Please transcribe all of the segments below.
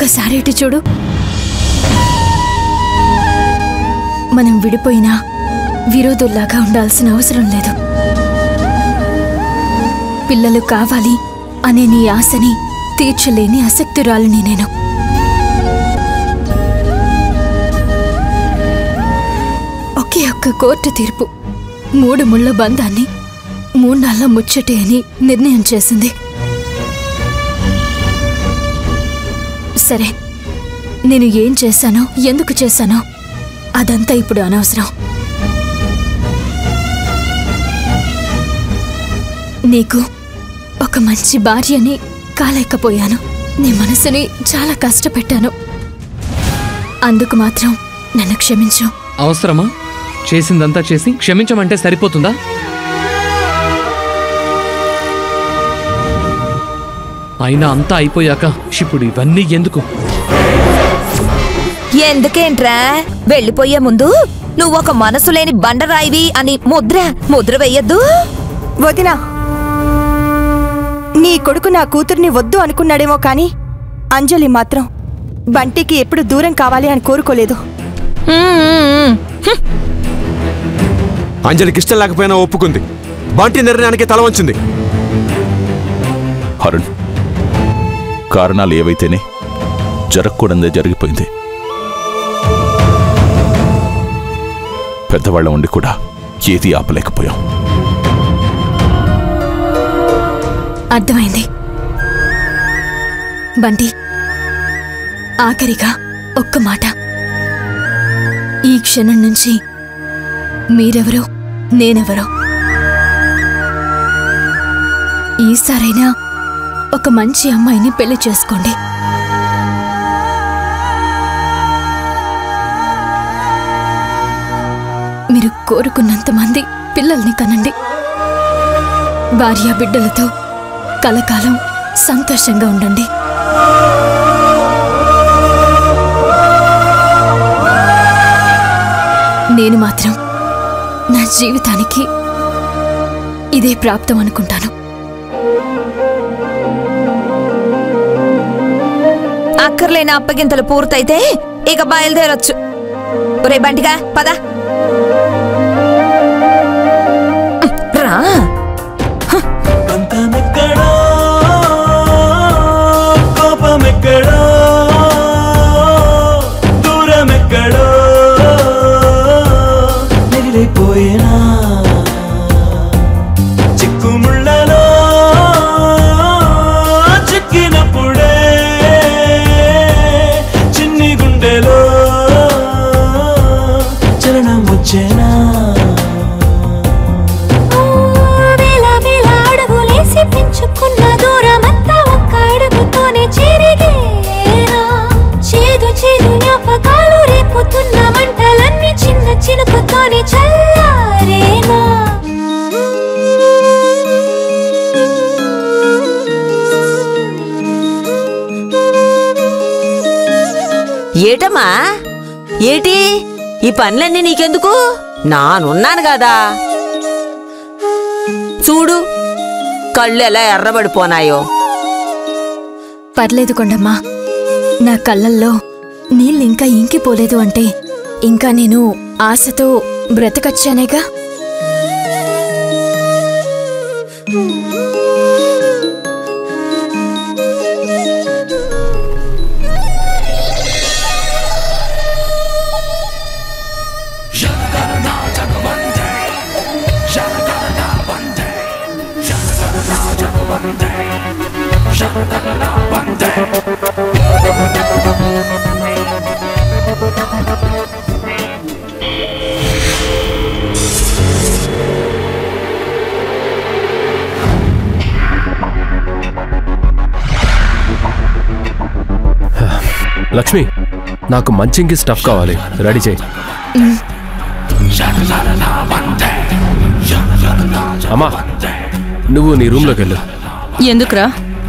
ఒక్కసారి ఇటు చూడు. మనం విడిపోయినా విరోధుల్లాగా ఉండాల్సిన అవసరం లేదు. పిల్లలు కావాలి అనే నీ ఆశని తీర్చలేని ఆసక్తురాలిని నేను. ఒకే ఒక్క కోర్టు తీర్పు 3 ముళ్ళ బంధాన్ని 3 నాళ్ళ ముచ్చటే అని నిర్ణయం చేసింది. సరే, నేను ఏం చేశానో ఎందుకు చేశానో అదంతా ఇప్పుడు అనవసరం. నీకు ఒక మంచి భార్యని కాలేకపోయాను. నీ మనసుని చాలా కష్టపెట్టాను. అందుకు మాత్రం నన్ను క్షమించు. అవసరమా? చేసిందంతా చేసి క్షమించమంటే సరిపోతుందా? అయినా అంతా అయిపోయాక ఇప్పుడు ఇవన్నీ ఎందుకు? ఎందుకేంట్రా? వెళ్ళిపోయే ముందు నువ్వొక మనసు లేని బండరాయివి అని ముద్ర వెయ్యొద్దు. వదినా, నీ కొడుకు నా కూతుర్ని వద్దు అనుకున్నాడేమో కాని అంజలి మాత్రం బంటికి ఎప్పుడు దూరం కావాలి అని కోరుకోలేదు. అంజలికి ఇష్టం లేకపోయినా ఒప్పుకుంది. బంటి నిర్ణయానికి తల వంచింది. అరుణ్, కారణాలు ఏవైతేనే జరగకూడదే జరిగిపోయింది. పెద్దవాళ్ళ ఉండి కూడా ఏది ఆపలేకపోయాం. అర్థమైంది. బంటి, ఆఖరిగా ఒక్క మాట. ఈ క్షణం నుంచి మీరెవరో నేనెవరో. ఈసారైనా ఒక మంచి అమ్మాయిని పెళ్లి చేసుకోండి. మీరు కోరుకున్నంతమంది పిల్లల్ని కనండి. భార్య బిడ్డలతో కలకాలం సంతోషంగా ఉండండి. నేను మాత్రం నా జీవితానికి ఇదే ప్రాప్తం అనుకుంటాను. అక్కర్లేని అప్పగింతలు పూర్తయితే ఇక బయలుదేరొచ్చు. ఒరే బంటిగా పద రా. ఏటమ్మా, ఏటి ఈ పనులన్నీ నీకెందుకు? నానున్నాను కదా. చూడు కళ్ళు ఎలా ఎర్రబడిపోనాయో. పర్లేదు కొండమ్మా, నా కళ్ళల్లో నీళ్ళింకా ఇంకిపోలేదు అంటే ఇంకా నేను ఆశతో బ్రతకచ్చానేగా. లక్ష్మి, నాకు మంచింగి స్టఫ్ కావాలి, రెడీ చేయి. అమ్మా, నువ్వు నీ రూమ్లోకి వెళ్ళు. ఎందుకురా?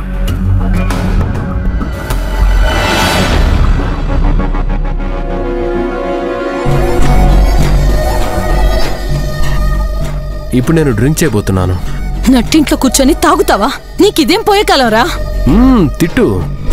ఇప్పుడు నేను డ్రింక్ చేయబోతున్నాను. నట్టింట్లో కూర్చొని తాగుతావా? నీకిదేం పోయే కాలంరా? తిట్టు.